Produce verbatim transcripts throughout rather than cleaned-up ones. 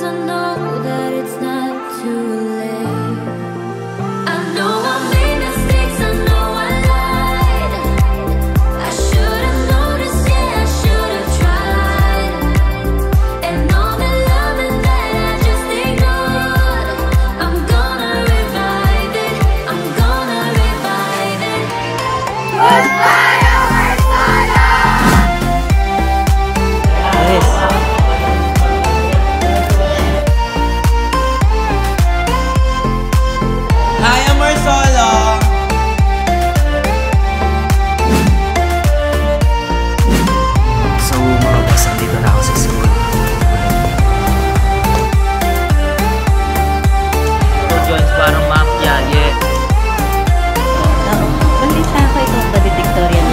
'cause I know that it's not too late. I know I made mistakes, I know I lied. I should have noticed, yeah, I should have tried. And all the loving that I just ignored, I'm gonna revive it, I'm gonna revive it. Hi, Amorsolo! So mga boss, nandito na ako sa school. So Jones, parang mafia, yeah. Oo, balita ako itong valedictorian.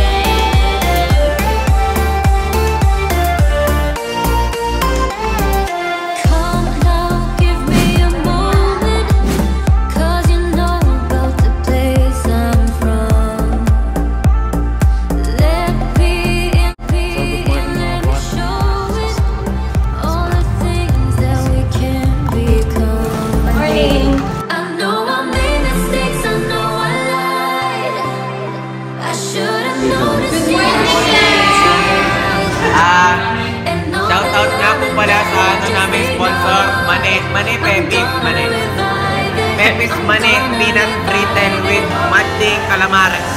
Come now, give me a moment, 'cause you know about the place I'm from. Let me in, be in, let me show it, all the things that we can become. Morning! I know I made mistakes, I know I lied. I should have noticed, yeah, I should have tried. Ah, And all shout out nga po pala sa ano namin sponsor, Mane, Mane Pepis, Mane. Pepis Mane, peanut brittle with matching calamares.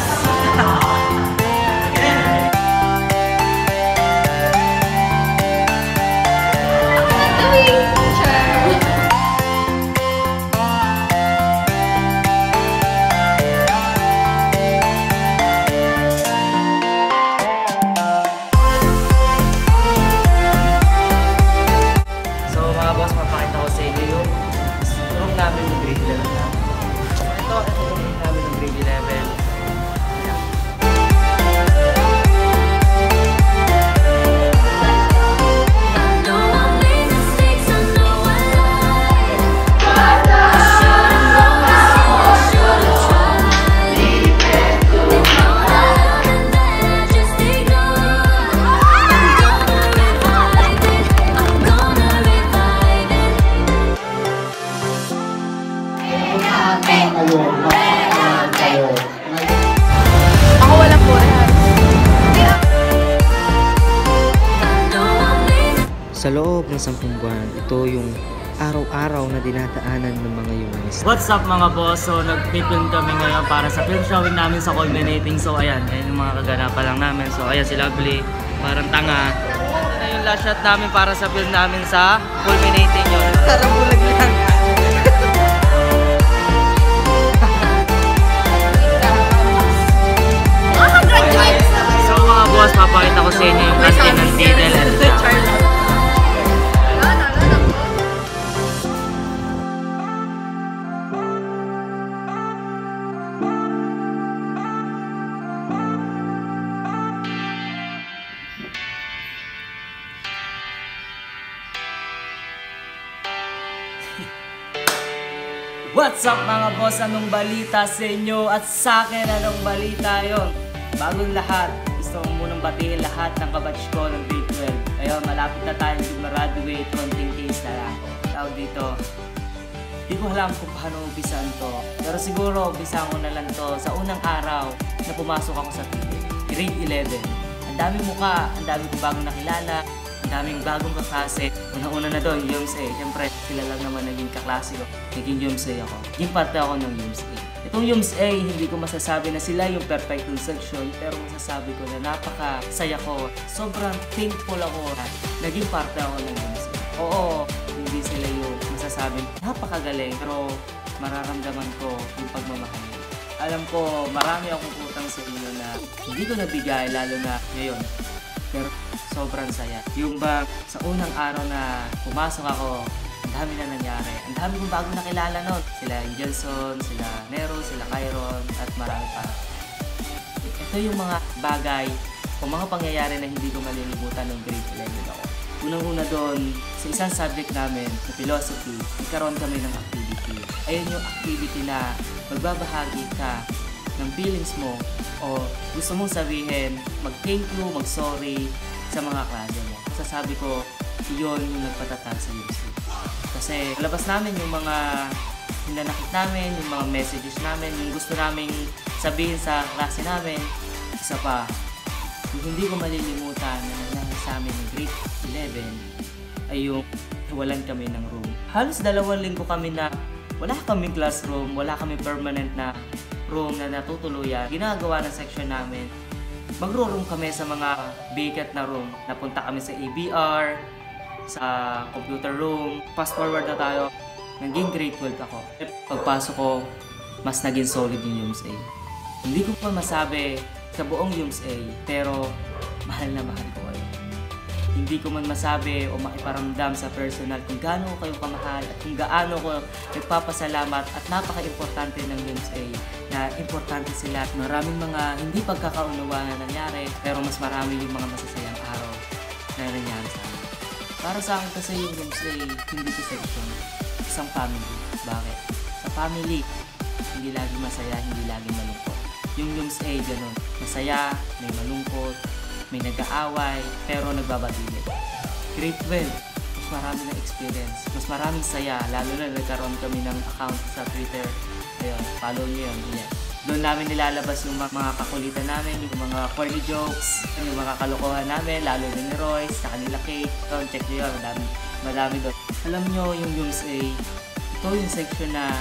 So mga boss, mapakita ko sa inyo yung room namin ng grade eleven. Ito, ito yung room namin ng grade eleven. Ayan. I know I made mistakes, I know I lied. I should have noticed, yeah, I should have tried. And all the loving that I just ignored, I'm gonna revive it, I'm gonna revive it. Ako walang borehan. I know I made Sa loob ng sampung buwan, ito yung araw-araw na dinadaanan ng mga yumanis. What's up mga boss? So nag-film kami ngayon para sa film showing namin sa culminating. So ayan, ayan yung mga kaganapan lang namin. So ayan si Lovely, parang tanga. Ito yung last shot namin para sa film namin sa culminating yun. Parang bulag lang. So mga boss, papakita ko sa inyo yung casting ng Tidal and Charles. What's up mga boss? Anong balita sa inyo? At sa akin, anong balita yon? Bagong lahat, gusto ko munang batiin lahat ng kabatch ko ng grade twelve. Ayun, malapit na tayo mag-graduate, konting case na lang. Tawag dito, di ko alam kung paano umpisan to. Pero siguro, umpisan ko na lang to sa unang araw na pumasok ako sa grade eleven. Ang daming muka, ang daming kong bagong nakilala, ang daming bagong kaklase. Unang-una na doon, U M S A. Siyempre, sila lang naman naging kaklase ko. Naging U M S A ako. Naging parte ako ng U M S A. Itong U M S A, hindi ko masasabi na sila yung perfectong section, pero masasabi ko na napaka-saya ko. Sobrang thankful ako na naging parte ako ng U M S A. Oo, hindi sila yung masasabing napakagaling, pero mararamdaman ko yung pagmamahal. Alam ko, marami akong utang sa inyo na hindi ko nabigay, lalo na ngayon. Pero sobrang saya. Yung ba sa unang araw na pumasok ako, ang dami na nangyari. Ang dami kong bagong nakilala nun. Sila Angelson, sila Nero, sila Kyron, at marami pa. Ito yung mga bagay o mga pangyayari na hindi ko malilimutan ng grade eleven ako. Unang-una doon, sa isang subject namin, sa philosophy, nagkaroon kami ng activity. Ayun yung activity na magbabahagi ka ng feelings mo o gusto mong sabihin, mag-thank you, mag-sorry sa mga klase mo. Sasabi ko, iyon yung nagpatatag sa U M S A. Kasi labas namin yung mga hinanakit namin, yung mga messages namin, yung gusto naming sabihin sa klase namin. Isa pa, yung hindi ko malilimutan na nangyari sa amin ng grade eleven ay yung walan kami ng room. Halos dalawang linggo kami na wala kaming classroom, wala kaming permanent na room na natutuluyan. Ginagawa ng section namin, magro-room kami sa mga vacant na room. Napunta kami sa A B R, sa computer room. Fast forward na tayo, naging grade twelve ako. Pagpasok ko, mas naging solid yung U M S A. Hindi ko pa masabi sa buong U M S A, pero mahal na mahal ko kayo. Hindi ko man masabi o makiparamdam sa personal kung gaano ko kayo kamahal at kung gaano ko nagpapasalamat at napaka-importante ng U M S A na importante sila. Maraming mga hindi pagkakaunawaan na nangyari, pero mas marami yung mga masasayang araw na nangyari sa akin. Para sa akin kasi yung U M S A, hindi ko section, isang family. Bakit? Sa family, hindi lagi masaya, hindi lagi malungkot. Yung U M S A, ganun. Masaya, may malungkot, may nag-aaway, pero nagbabadilit. Grade twelve, mas marami ng experience, mas maraming saya, lalo na nagkaroon kami ng account sa Twitter. Ayun, follow nyo yun. Yeah. Doon namin nilalabas yung mga kakulitan namin, yung mga corny jokes, yung mga kalokohan namin, lalo na ni Royce, sa kanila Kate. Doon, check nyo yun, madami, madami doon. Alam nyo, yung U M S A, ito yung section na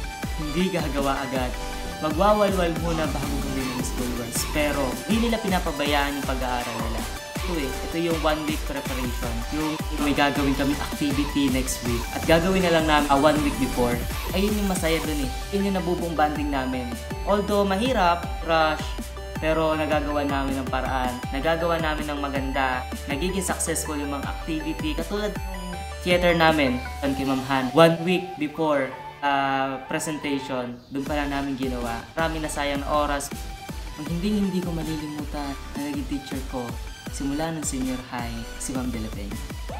hindi gagawa agad. Magwawalwal muna bago gawin ng school works, pero hindi nila pinapabayaan yung pag-aaral nila. Ito eh, ito yung one week preparation, yung may gagawin kami activity next week at gagawin na lang namin uh, one week before. Ayun yung masaya dun eh, yun yung nabubong banding namin. Although mahirap, rush, pero nagagawa namin ng paraan, nagagawa namin ng maganda, nagiging successful yung mga activity. Katulad ng theater namin, kay Ma'am Han, one week before Uh, presentation, doon pa lang namin ginawa. Maraming nasayang oras. Ang hindi hindi ko malilimutan na naging teacher ko simula ng senior high, si Ma'am De La Peña.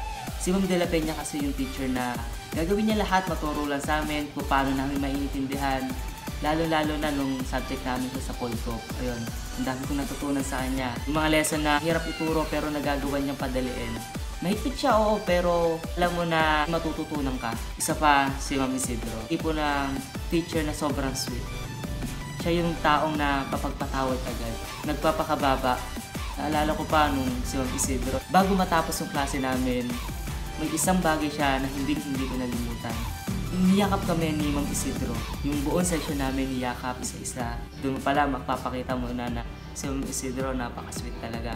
Si Ma'am De La Peña kasi yung teacher na gagawin niya lahat, maturo lang sa amin kung paano namin maintindihan. Lalo-lalo na nung subject namin sa Polcop. Ayun, ang dami kong natutunan sa kanya. Yung mga lesson na hirap ituro pero nagagawa niyang padaliin. Mahigpit siya, oo, pero alam mo na matututunan ka. Isa pa, si Ma'am Isidro. Tipo ng teacher na sobrang sweet. Siya yung taong na papagpatawad agad. Nagpapakababa. Naalala ko pa nung si Ma'am Isidro. Bago matapos yung klase namin, may isang bagay siya na hindi hindi ko nalimutan. Niyakap kami ni Ma'am Isidro. Yung buong session namin niyakap isa-isa. Doon pala magpapakita mo na na si Ma'am Isidro napaka-sweet talaga.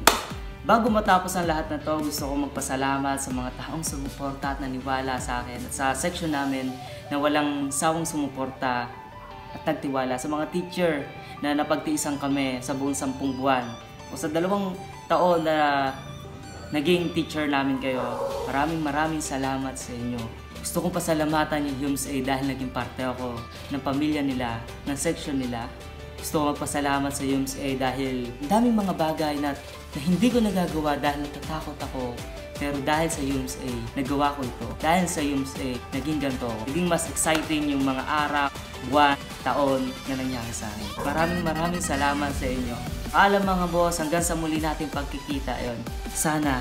Bago matapos ang lahat na to, gusto ko magpasalamat sa mga taong sumuporta at naniwala sa akin at sa section namin na walang sawang sumuporta at nagtiwala. Sa mga teacher na napagtiisan kami sa buong sampung buwan o sa dalawang taon na naging teacher namin kayo, maraming maraming salamat sa inyo. Gusto kong pasalamatan yung U M S A dahil naging parte ako ng pamilya nila, ng section nila. Gusto ko magpasalamat sa U M S A dahil daming mga bagay na, na hindi ko nagagawa dahil natatakot ako. Pero dahil sa U M S A, nagawa ko ito. Dahil sa U M S A, naging ganito. Naging mas exciting yung mga araw, buwan, taon na nangyari sa akin. Maraming maraming salamat sa inyo. Alam mga boss, hanggang sa muli natin pagkikita yon. Sana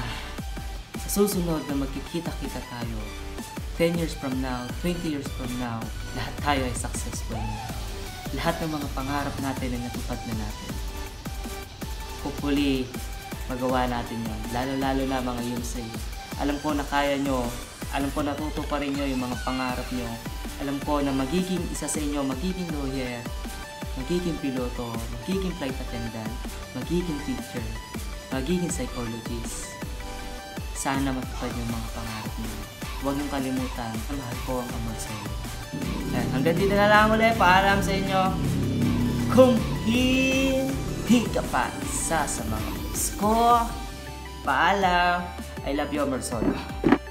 sa susunod na magkikita-kita tayo, ten years from now, twenty years from now, lahat tayo ay successful. Lahat ng mga pangarap natin ay natupad na natin. Hopefully, magawa natin yun. Lalo-lalo na mga U M S A. Alam ko na kaya nyo. Alam ko natutuparin nyo yung mga pangarap nyo. Alam ko na magiging isa sa inyo, magiging lawyer, magiging piloto, magiging flight attendant, magiging teacher, magiging psychologist. Sana matupad yung mga pangarap nyo. Huwag niyong kalimutan, mahal ko ang Amorsolo. Hanggang dito na lang ulit, paalam sa inyo. Kung hindi ka pa isa sa mga boss ko, paalam. I love you, Amorsolo.